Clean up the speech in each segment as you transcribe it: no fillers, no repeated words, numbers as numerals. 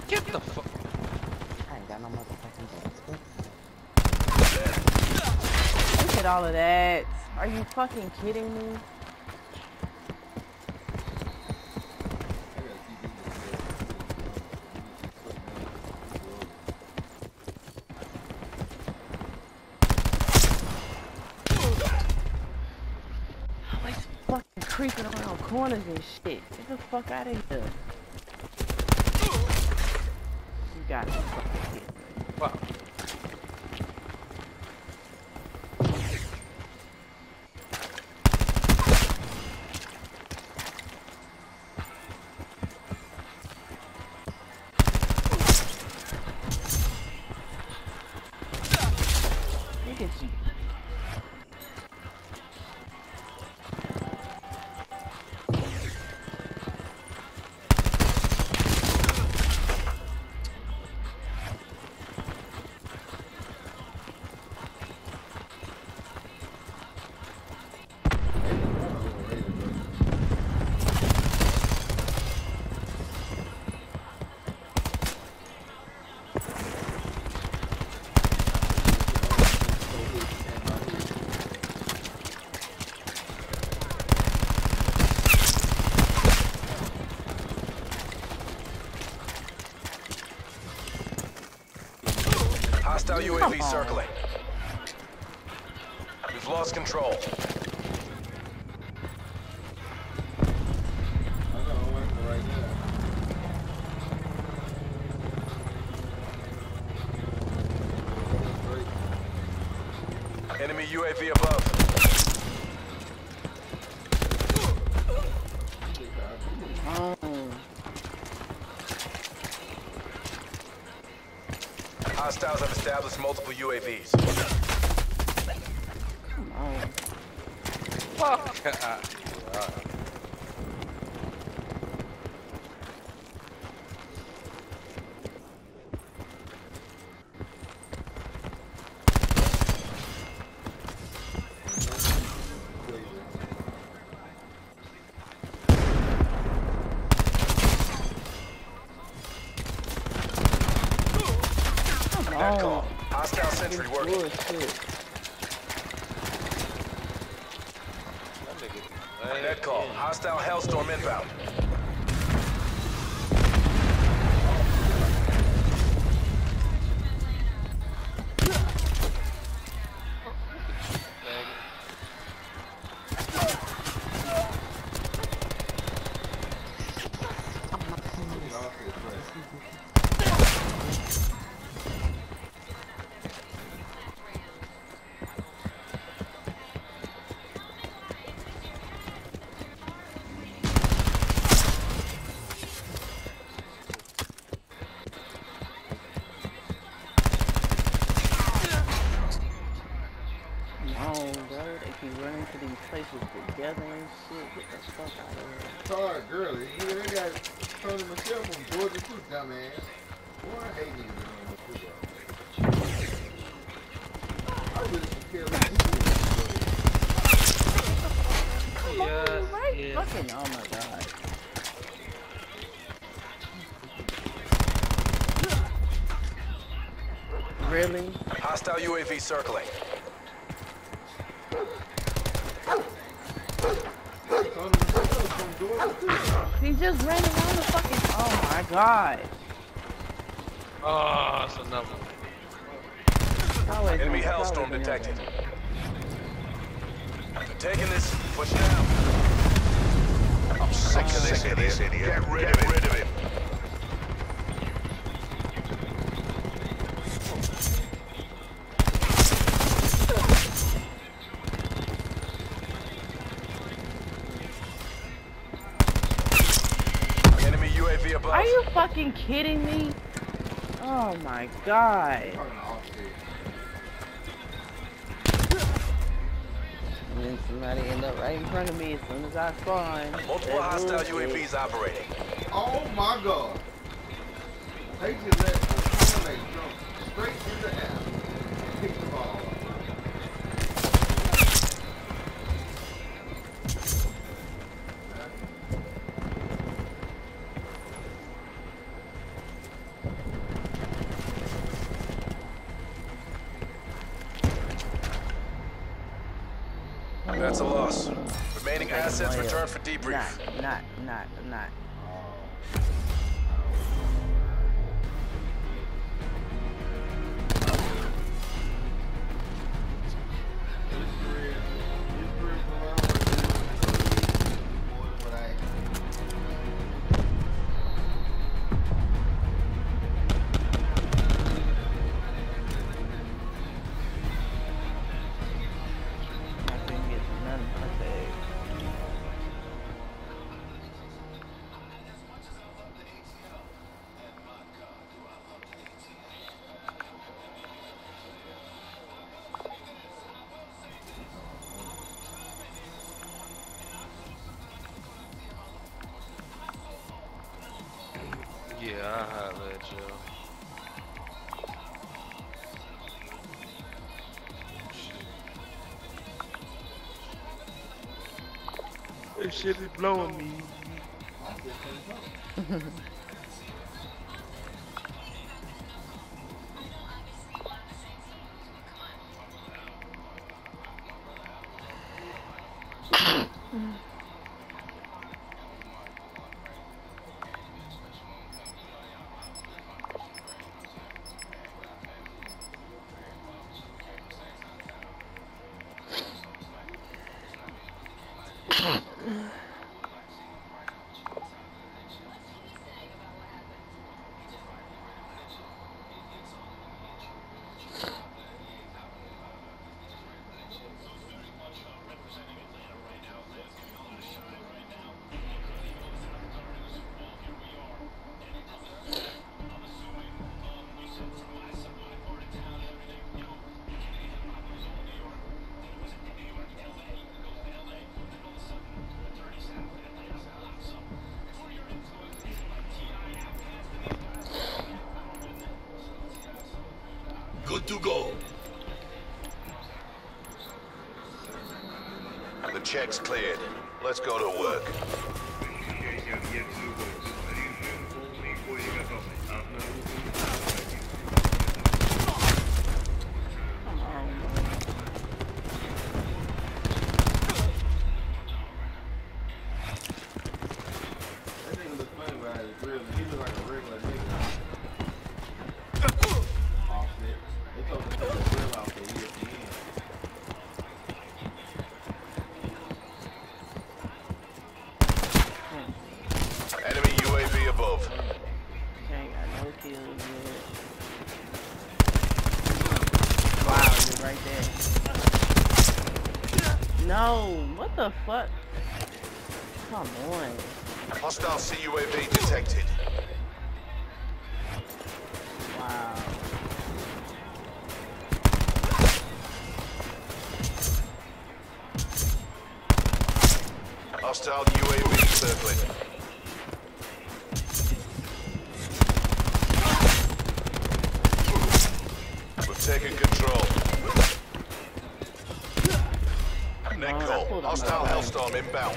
Get the fuck. I ain't got no motherfucking bullets. Look at all of that. Are you fucking kidding me? Always fucking creeping around corners and shit. Get the fuck out of here. You gotta fucking get me. Wow. Look at you. Hostile UAV circling. We've lost control. Enemy UAV above. Oh. Hostiles have established multiple UAVs. Come on. Fuck. Net call. Hostile sentry working. Bullshit. Net call. Hostile Hellstorm inbound. No, bro. They keep running to these places together and shit. Get the fuck out of here. Sorry, girly. Yeah, they got Tony Michelle from Georgia too, dumbass. Boy, I hate niggas in the football. I really don't care what Come on, right? Fucking, oh my god. Really? Hostile UAV circling. Tony Michelle from Georgia too. He just ran around the fucking. Oh my god. Oh, that's another one. Always Enemy on- Hellstorm always on detected. the They're taking this. Push down. I'm sick of this idiot. Get rid of him. Enemy UAV above. Are you fucking kidding me? Oh my god. And then somebody end up right in front of me as soon as I spawn. Multiple hostile UAVs operating. Oh my god. They just let the teammate jump straight in the air. Pick the ball up. That's a loss. Remaining assets return for debrief. Not. Yeah, I holla at you. This shit is blowing me. Good to go. The check's cleared. Let's go to work. Enemy UAV above. Ain't got no kills yet. Wow, you're right there. No, what the fuck? Come on. Hostile CUAV detected. Wow. Hostile UAV circling. We've taken control. Net call. Hostile Hellstorm inbound.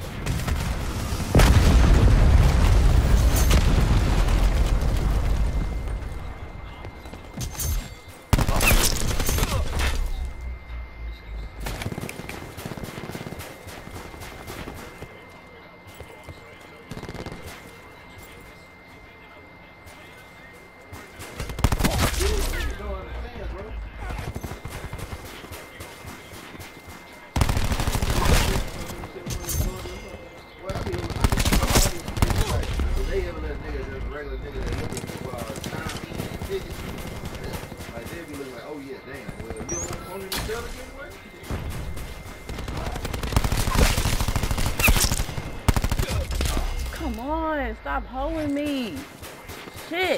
Come on, stop holding me. Shit.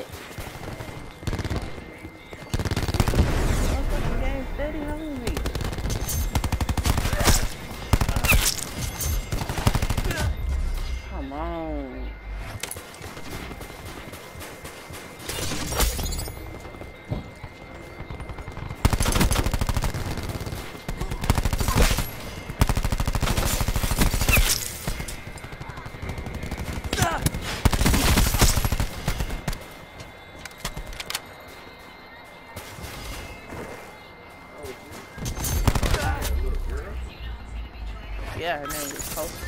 Motherfucking game steady holding me. Come on. Yeah, her name is Post.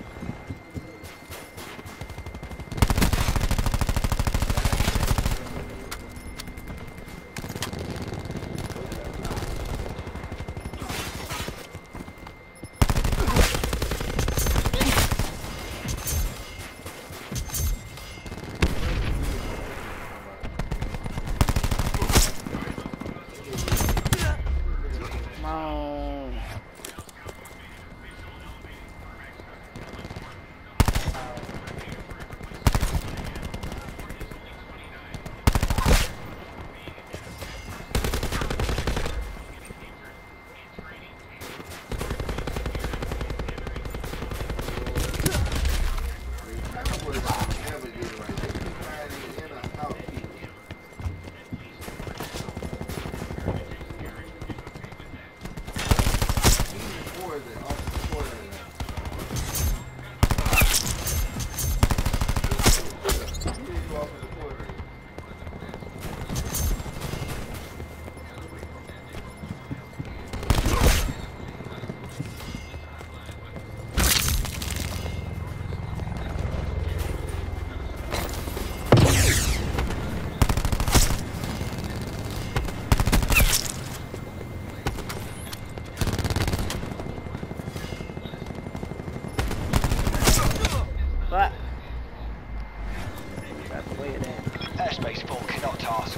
Come on. Cowboys don't never get it right. They keep hiding in a house. Even more than off the quarter. He didn't go off of the quarter. But that's the way it is. Airspace 4 cannot task.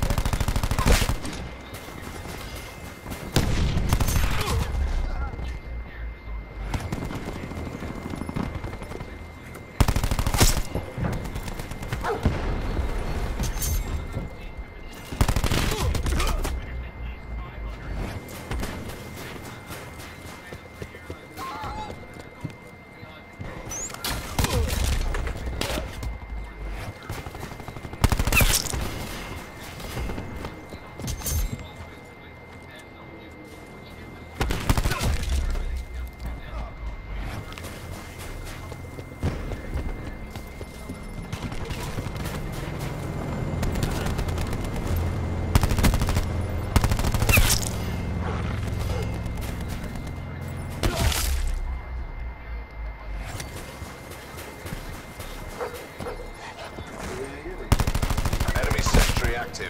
Enemy sentry active.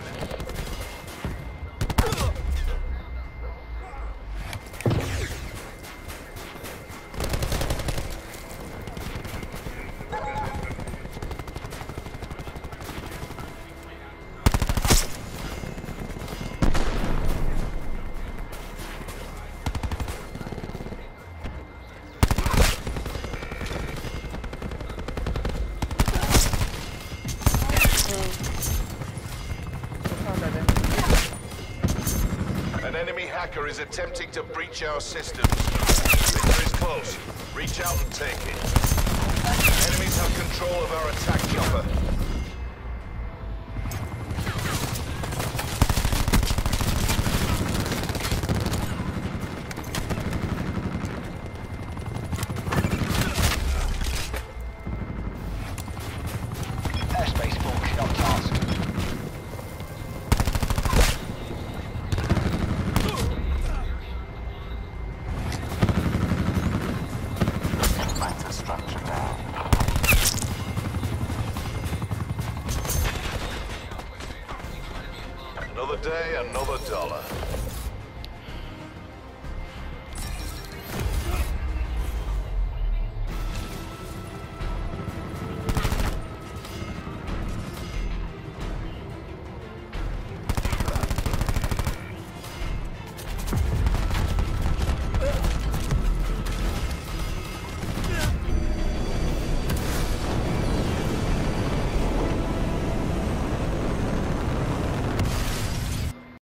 An enemy hacker is attempting to breach our systems. Victor is close. Reach out and take it. Enemies have control of our attack chopper. Airspace 4 cannot task. Structure down. Another day, another dollar.